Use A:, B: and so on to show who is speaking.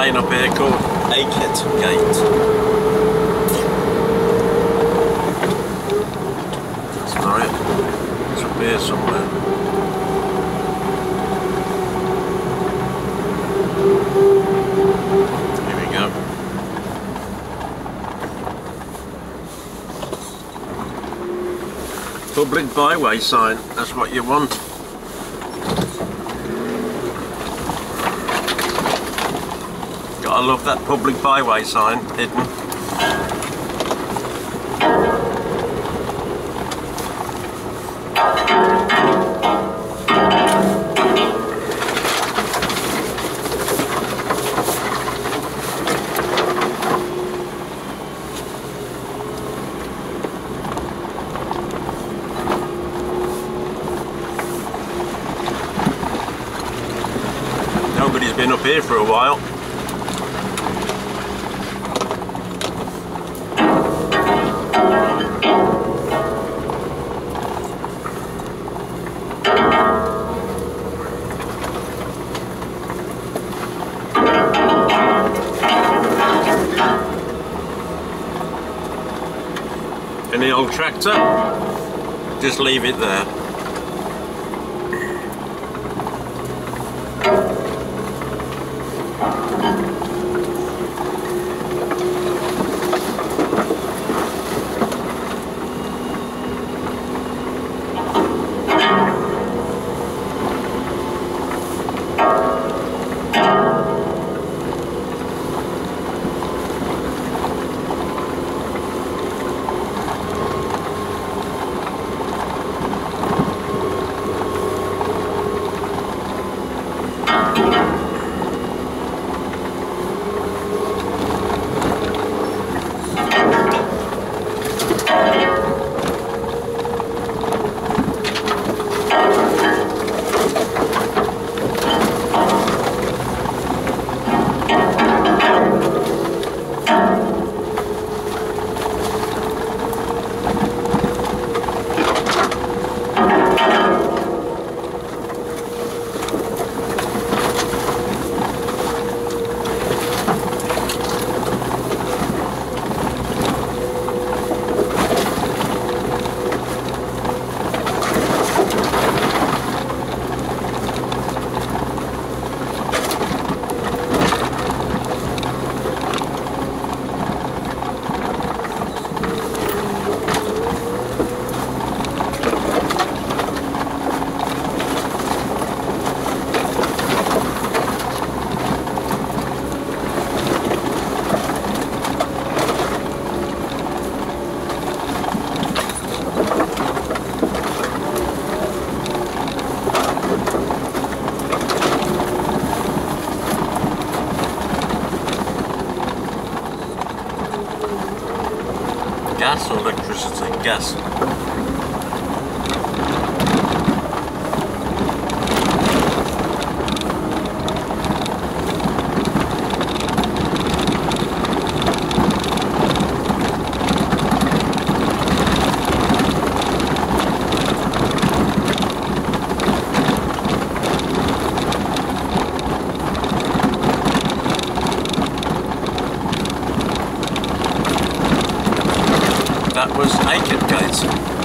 A: lane up here called Aikegate. That's right. It's up here somewhere. Here we go. Public byway sign, that's what you want. Gotta love that public byway sign hidden. Nobody's been up here for a while. Any old tractor, just leave it there. Gas or electricity? Gas. That was Aikegate.